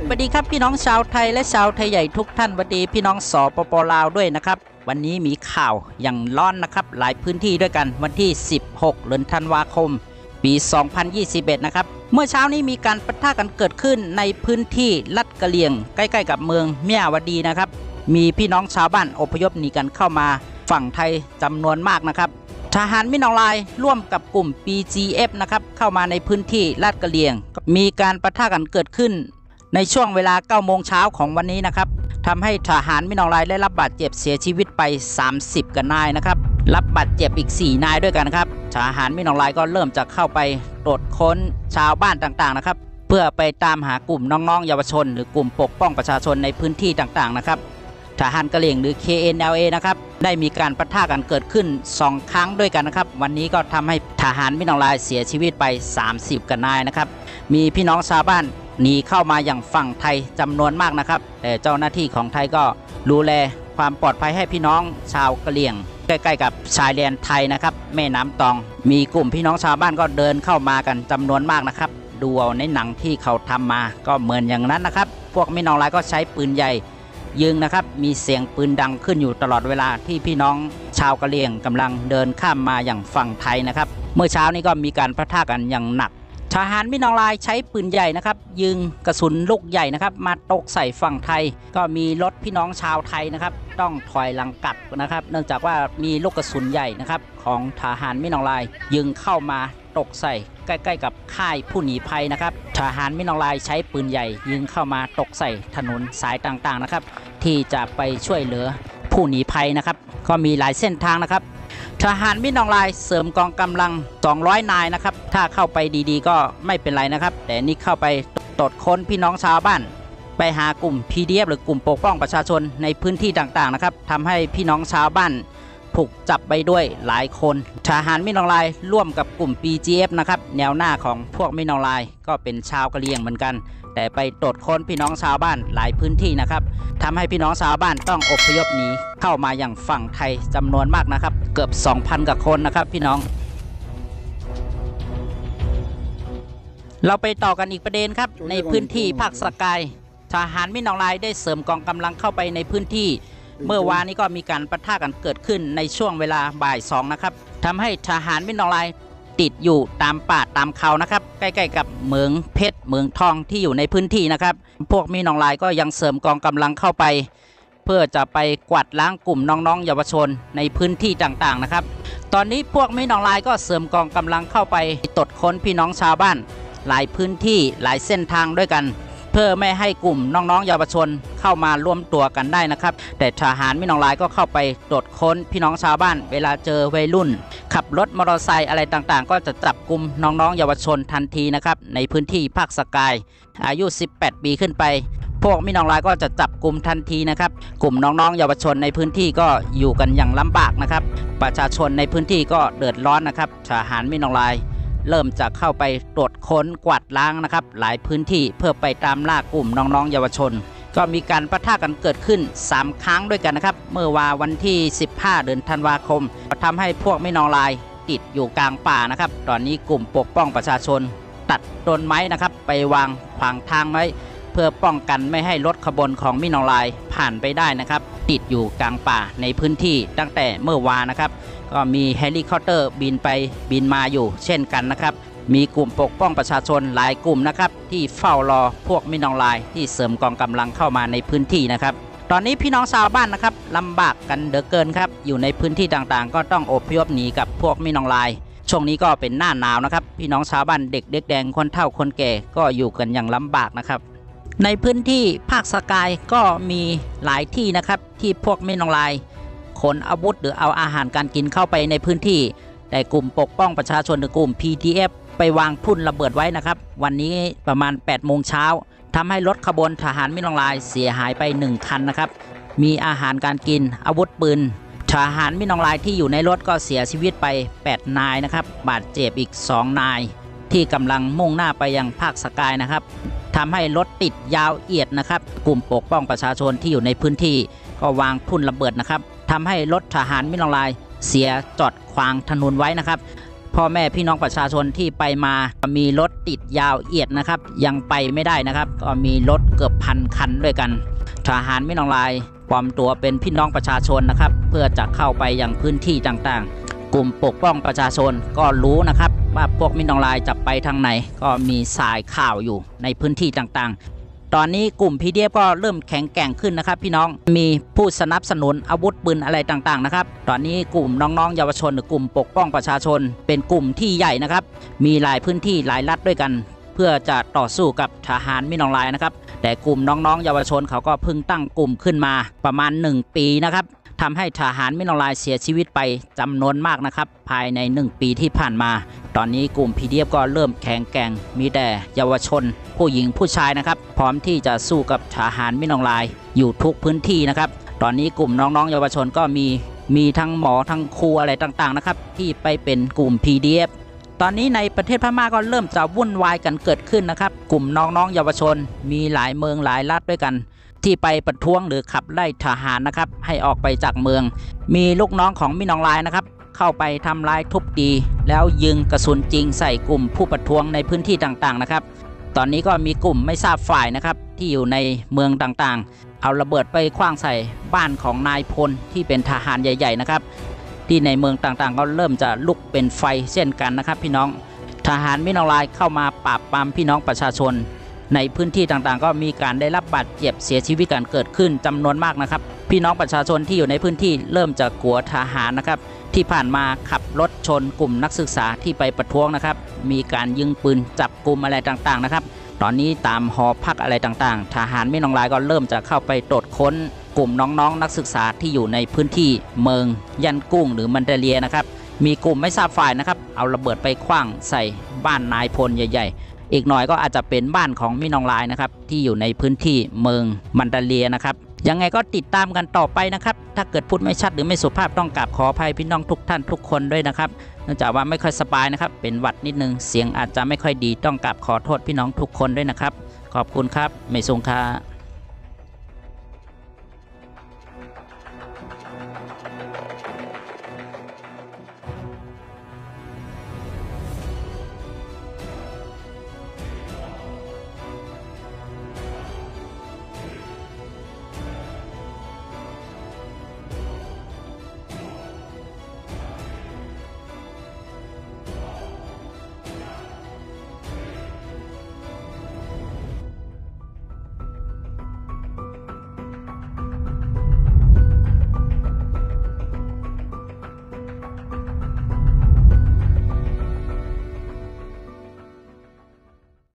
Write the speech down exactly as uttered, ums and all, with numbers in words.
วัสดีครับพี่น้องชาวไทยและชาวไทยใหญ่ทุกท่านสวัสดีพี่น้องสปป.ลาวด้วยนะครับวันนี้มีข่าวอย่างร้อนนะครับหลายพื้นที่ด้วยกันวันที่สิบหกเดือนธันวาคมปีสองพันยี่สิบเอ็ดนะครับเมื่อเช้านี้มีการปะทะกันเกิดขึ้นในพื้นที่ลัดกะเหลี่ยงใกล้ๆกับเมืองเมียวดีนะครับมีพี่น้องชาวบ้านอพยพหนีกันเข้ามาฝั่งไทยจำนวนมากนะครับทหารมินอลายร่วมกับกลุ่ม ปี จี เอฟ นะครับเข้ามาในพื้นที่ลาดกะเหลี่ยงมีการปะทะกันเกิดขึ้นในช่วงเวลาเก้าโมงเช้าของวันนี้นะครับทำให้ทหารมินอลายได้รับบาดเจ็บเสียชีวิตไปสามสิบกว่านายนะครับรับบาดเจ็บอีกสี่นายด้วยกันครับทหารมินอลายก็เริ่มจะเข้าไปตรวจค้นชาวบ้านต่างๆนะครับเพื่อไปตามหากลุ่มน้องๆเยาวชนหรือกลุ่มปกป้องประชาชนในพื้นที่ต่างๆนะครับทหารกะเหรี่ยงหรือ เค เอ็น แอล เอ นะครับได้มีการปะทะกันเกิดขึ้นสองครั้งด้วยกันนะครับวันนี้ก็ทำให้ทหารมินอลายเสียชีวิตไปสามสิบกว่านายนะครับมีพี่น้องชาวบ้านหนีเข้ามาอย่างฝั่งไทยจำนวนมากนะครับแต่เจ้าหน้าที่ของไทยก็ดูแลความปลอดภัยให้พี่น้องชาวกะเหรี่ยงใกล้ๆกับชายแดนไทยนะครับแม่น้ำตองมีกลุ่มพี่น้องชาวบ้านก็เดินเข้ามากันจำนวนมากนะครับดูเอาในหนังที่เขาทำมาก็เหมือนอย่างนั้นนะครับพวกมินอลายก็ใช้ปืนใหญ่ยิงนะครับมีเสียงปืนดังขึ้นอยู่ตลอดเวลาที่พี่น้องชาวกะเหรี่ยงกำลังเดินข้ามมาอย่างฝั่งไทยนะครับเมื่อเช้านี้ก็มีการปะทะกันอย่างหนักทหารมินอลายใช้ปืนใหญ่นะครับยิงกระสุนลูกใหญ่นะครับมาตกใส่ฝั่งไทยก็มีรถพี่น้องชาวไทยนะครับต้องถอยหลังกลับนะครับเนื่องจากว่ามีลูกกระสุนใหญ่นะครับของทหารมินอลายยิงเข้ามาตกใส่ใกล้ๆกับค่ายผู้หนีภัยนะครับทหารมินอลายใช้ปืนใหญ่ยิงเข้ามาตกใส่ถนนสายต่างๆนะครับที่จะไปช่วยเหลือผู้หนีภัยนะครับก็มีหลายเส้นทางนะครับทหารมินอลายเสริมกองกำลังสองร้อยนายนะครับถ้าเข้าไปดีๆก็ไม่เป็นไรนะครับแต่นี่เข้าไปตรวจค้นพี่น้องชาวบ้านไปหากลุ่ม พี ดี เอฟ หรือกลุ่มปกป้องประชาชนในพื้นที่ต่างๆนะครับทำให้พี่น้องชาวบ้านถูกจับไปด้วยหลายคนทหารมินอลายร่วมกับกลุ่ม ปี จี เอฟ นะครับแนวหน้าของพวกมินอลายก็เป็นชาวกะเหรี่ยงเหมือนกันแต่ไปตรวจค้นพี่น้องชาวบ้านหลายพื้นที่นะครับทำให้พี่น้องชาวบ้านต้องอพยพหนีเข้ามาอย่างฝั่งไทยจำนวนมากนะครับเกือบ สองพัน กว่าคนนะครับพี่น้องเราไปต่อกันอีกประเด็นครับในพื้นที่ภาคสกายทหารมินอลายได้เสริมกองกำลังเข้าไปในพื้นที่เมื่อวานนี้ก็มีการปะทะกันเกิดขึ้นในช่วงเวลาบ่ายสองนะครับทำให้ทหารมินอลายติดอยู่ตามป่าตามเขานะครับใกล้ๆกับเมืองเพชรเมืองทองที่อยู่ในพื้นที่นะครับพวกมินอลายก็ยังเสริมกองกำลังเข้าไปเพื่อจะไปกวาดล้างกลุ่มน้องๆเยาวชนในพื้นที่ต่างๆนะครับตอนนี้พวกมินอลายก็เสริมกองกำลังเข้าไปตรวจค้นพี่น้องชาวบ้านหลายพื้นที่หลายเส้นทางด้วยกันเพื่อไม่ให้กลุ่มน้องๆเยาวชนเข้ามาร่วมตัวกันได้นะครับแต่ทหารมินอลายก็เข้าไปตรวจค้นพี่น้องชาวบ้านเวลาเจอวัยรุ่นขับรถมอเตอร์ไซค์อะไรต่างๆก็จะจับกลุ่มน้องๆเยาวชนทันทีนะครับในพื้นที่ภาคสกายอายุสิบแปดปีขึ้นไปพวกมินอลายก็จะจับกลุ่มทันทีนะครับกลุ่มน้องๆเยาวชนในพื้นที่ก็อยู่กันอย่างลำบากนะครับประชาชนในพื้นที่ก็เดือดร้อนนะครับทหารมินอลายเริ่มจะเข้าไปตรวจค้นกวาดล้างนะครับหลายพื้นที่เพื่อไปตามล่ากลุ่มน้องๆเยาวชนก็มีการปะทะกันเกิดขึ้นสามครั้งด้วยกันนะครับเมื่อวาวันที่สิบห้าเดือนธันวาคมทำให้พวกมินอลายติดอยู่กลางป่านะครับตอนนี้กลุ่มปกป้องประชาชนตัดต้นไม้นะครับไปวางขวางทางไว้เพื่อป้องกันไม่ให้รถขบวนของมินอลายผ่านไปได้นะครับติดอยู่กลางป่าในพื้นที่ตั้งแต่เมื่อวานนะครับก็มีเฮลิคอปเตอร์บินไปบินมาอยู่เช่นกันนะครับมีกลุ่มปกป้องประชาชนหลายกลุ่มนะครับที่เฝ้ารอพวกมินอลายที่เสริมกองกำลังเข้ามาในพื้นที่นะครับตอนนี้พี่น้องชาวบ้านนะครับลำบากกันเดือเกินครับอยู่ในพื้นที่ต่างๆก็ต้องอพยพหนีกับพวกมินอลายช่วงนี้ก็เป็นหน้าหนาวนะครับพี่น้องชาวบ้านเด็กเด็กแดงคนเฒ่าคนแก่ก็อยู่กันอย่างลำบากนะครับในพื้นที่ภาคสกายก็มีหลายที่นะครับที่พวกมินอลายขนอาวุธหรือเอาอาหารการกินเข้าไปในพื้นที่แต่กลุ่มปกป้องประชาชนหรือกลุ่ม พี ที เอฟ ไปวางทุ่นระเบิดไว้นะครับวันนี้ประมาณแปดโมงเช้าทำให้รถขบวนทหารมินอลายเสียหายไปหนึ่งคันนะครับมีอาหารการกินอาวุธปืนทหารมินอลายที่อยู่ในรถก็เสียชีวิตไปแปดนายนะครับบาดเจ็บอีกสองนายที่กำลังมุ่งหน้าไปยังภาคสกายนะครับทำให้รถติดยาวเอียดนะครับกลุ่มปกป้องประชาชนที่อยู่ในพื้นที่ก็วางทุ่นระเบิดนะครับทำให้รถทหารมินอลายเสียจอดขวางถนนไว้นะครับพพ่อแม่พี่น้องประชาชนที่ไปมามีรถติดยาวเอียดนะครับยังไปไม่ได้นะครับก็มีรถเกือบพันคันด้วยกันทหารมินอองไลน์ปลอมตัวเป็นพี่น้องประชาชนนะครับเพื่อจะเข้าไปยังพื้นที่ต่างๆกลุ่มปกป้องประชาชนก็รู้นะครับว่าพวกมินอองไลน์จะไปทางไหนก็มีสายข่าวอยู่ในพื้นที่ต่างๆตอนนี้กลุ่ม พี ดี เอฟ ก็เริ่มแข็งแกร่งขึ้นนะครับพี่น้องมีผู้สนับสนุนอาวุธปืนอะไรต่างๆนะครับตอนนี้กลุ่มน้องๆเยาวชนหรือกลุ่มปกป้องประชาชนเป็นกลุ่มที่ใหญ่นะครับมีหลายพื้นที่หลายรัฐด้วยกันเพื่อจะต่อสู้กับทหารมินอองไลน์นะครับแต่กลุ่มน้องๆเยาวชนเขาก็เพิ่งตั้งกลุ่มขึ้นมาประมาณหนึ่งปีนะครับทำให้ทหารมินอองไลน์เสียชีวิตไปจำนวนมากนะครับภายในหนึ่งปีที่ผ่านมาตอนนี้กลุ่ม พี ดี เอฟ ก็เริ่มแข็งแกร่งมีแต่เยาวชนผู้หญิงผู้ชายนะครับพร้อมที่จะสู้กับทหารมินอองไลน์อยู่ทุกพื้นที่นะครับตอนนี้กลุ่มน้องๆเยาวชนก็มีมีทั้งหมอทั้งครูอะไรต่างๆนะครับที่ไปเป็นกลุ่ม พี ดี เอฟ ตอนนี้ในประเทศพม่าก็เริ่มจะวุ่นวายกันเกิดขึ้นนะครับกลุ่มน้องๆเยาวชนมีหลายเมืองหลายรัฐด้วยกันที่ไปประท้วงหรือขับไล่ทหารนะครับให้ออกไปจากเมืองมีลูกน้องของมินอองไลน์นะครับเข้าไปทำลายทุบตีแล้วยิงกระสุนจริงใส่กลุ่มผู้ประท้วงในพื้นที่ต่างๆนะครับตอนนี้ก็มีกลุ่มไม่ทราบฝ่ายนะครับที่อยู่ในเมืองต่างๆเอาระเบิดไปขว้างใส่บ้านของนายพลที่เป็นทหารใหญ่ๆนะครับที่ในเมืองต่างๆก็เริ่มจะลุกเป็นไฟเช่นกันนะครับพี่น้องทหารมินอองไลน์เข้ามาปราบปรามพี่น้องประชาชนในพื้นที่ต่างๆก็มีการได้รับบาดเจ็บเสียชีวิตกันเกิดขึ้นจำนวนมากนะครับพี่น้องประชาชนที่อยู่ในพื้นที่เริ่มจะกลัวทหารนะครับที่ผ่านมาขับรถชนกลุ่มนักศึกษาที่ไปประท้วงนะครับมีการยิงปืนจับกลุ่มอะไรต่างๆนะครับตอนนี้ตามหอพักอะไรต่างๆทหารมินอองไลน์ก็เริ่มจะเข้าไปตรวจค้นกลุ่มน้องๆนักศึกษาที่อยู่ในพื้นที่เมืองยันกุ้งหรือมันเดเลียนะครับมีกลุ่มไม่ทราบฝ่ายนะครับเอาระเบิดไปขว้างใส่บ้านนายพลใหญ่ๆอีกหน่อยก็อาจจะเป็นบ้านของมินอองไลน์นะครับที่อยู่ในพื้นที่เมืองมันเดเลียนะครับยังไงก็ติดตามกันต่อไปนะครับถ้าเกิดพูดไม่ชัดหรือไม่สุภาพต้องกราบขออภัยพี่น้องทุกท่านทุกคนด้วยนะครับเนื่องจากว่าไม่ค่อยสบายนะครับเป็นหวัดนิดนึงเสียงอาจจะไม่ค่อยดีต้องกราบขอโทษพี่น้องทุกคนด้วยนะครับขอบคุณครับไม่ทรงค่า